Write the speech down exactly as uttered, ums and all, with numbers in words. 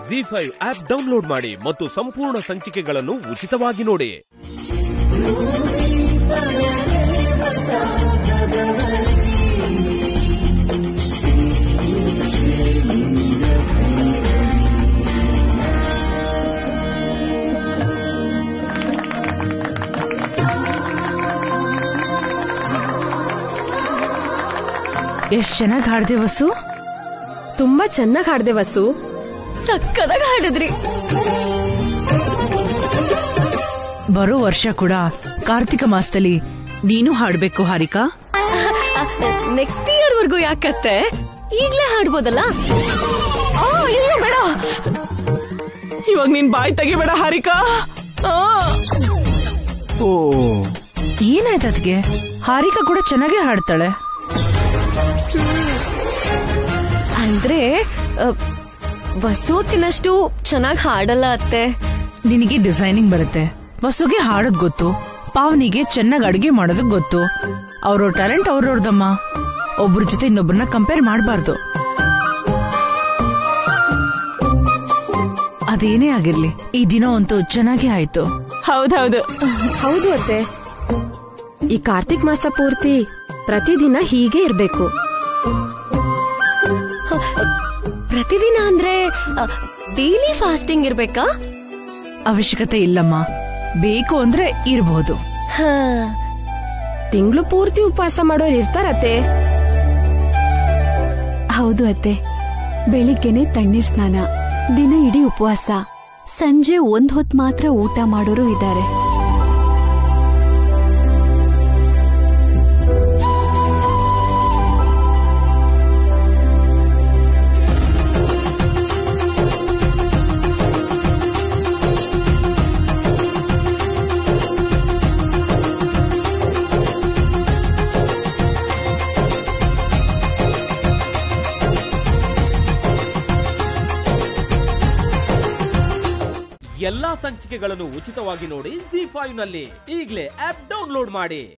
G five app download ಮಾಡಿ ಮತ್ತು ಸಂಪೂರ್ಣ ಸಂಚಿಕೆಗಳನ್ನು ಉಚಿತವಾಗಿ ನೋಡಿ. ಎಷ್ಟ್ ಚೆನ್ನಾಗಿ ಹಾಡ್ದೆ ವಸು. ತುಂಬಾ ಚೆನ್ನಾಗಿ ಹಾಡ್ದೆ ವಸು. ಸಕ್ಕದಾಗಿ ಹಾಡಿದ್ರಿ. ಬರೋ ವರ್ಷ ಕೂಡ ಕಾರ್ತಿಕ ಮಾಸದಲ್ಲಿ ನೀನು ಹಾಡ್ಬೇಕು ಹಾರಿಕಾ. ನೆಕ್ಸ್ಟ್ ಇಯರ್ ವರ್ಗೂ ಯಾಕತ್ತೆ, ಈಗ್ಲೇ ಹಾಡ್ಬೋದಲ್ಲ. ಬೇಡ, ಇವಾಗ ನೀನ್ ಬಾಯ್ ತೆಗಿಬೇಡ ಹಾರಿಕಾ. ಓ ಏನಾಯ್ತು ಅದಕ್ಕೆ? ಹಾರಿಕಾ ಕೂಡ ಚೆನ್ನಾಗೇ ಹಾಡ್ತಾಳೆ. ಅಂದ್ರೆ ವಸುಕಿನಷ್ಟು ಚೆನ್ನಾಗಿ ಹಾಡಲ್ಲ ಅತ್ತೆ. ನಿನಗೆ ಡಿಸೈನಿಂಗ್ ಬರುತ್ತೆ, ವಸುಗೆ ಹಾಡೋದ್ ಗೊತ್ತು, ಪಾವನಿಗೆ ಚೆನ್ನಾಗಿ ಅಡುಗೆ ಮಾಡೋದಕ್ ಗೊತ್ತು. ಅವ್ರವ್ರ ಟ್ಯಾಲೆಂಟ್ ಅವ್ರವ್ರದಮ್ಮ. ಒಬ್ರ ಜೊತೆ ಇನ್ನೊಬ್ರನ್ನ ಕಂಪೇರ್ ಮಾಡಬಾರ್ದು. ಅದೇನೇ ಆಗಿರ್ಲಿ, ಈ ದಿನ ಅಂತೂ ಚೆನ್ನಾಗೇ ಆಯ್ತು. ಹೌದೌದು ಹೌದು ಅತ್ತೆ. ಈ ಕಾರ್ತಿಕ್ ಮಾಸ ಪೂರ್ತಿ ಪ್ರತಿದಿನ ಹೀಗೆ ಇರ್ಬೇಕು. ಪ್ರತಿದಿನ ಅಂದ್ರೆ ಡೈಲಿ ಫಾಸ್ಟಿಂಗ್ ಇರ್ಬೇಕಾ? ಅವಶ್ಯಕತೆ ಇಲ್ಲಮ್ಮ, ಬೇಕು ಅಂದ್ರೆ ಇರಬಹುದು. ತಿಂಗಳು ಪೂರ್ತಿ ಉಪವಾಸ ಮಾಡೋರು ಇರ್ತಾರತ್ತೆ. ಹೌದು ಅತ್ತೆ, ಬೆಳಿಗ್ಗೆನೆ ತಣ್ಣೀರ್ ಸ್ನಾನ, ದಿನ ಇಡೀ ಉಪವಾಸ, ಸಂಜೆ ಒಂದ್ ಹೊತ್ ಮಾತ್ರ ಊಟ ಮಾಡೋರು ಇದ್ದಾರೆ. ಎಲ್ಲಾ ಸಂಚಿಕೆಗಳನ್ನು ಉಚಿತವಾಗಿ ನೋಡಿ ಜಿ ಫೈವ್ ನಲ್ಲಿ. ಈಗಲೇ ಆಪ್ ಡೌನ್ಲೋಡ್ ಮಾಡಿ.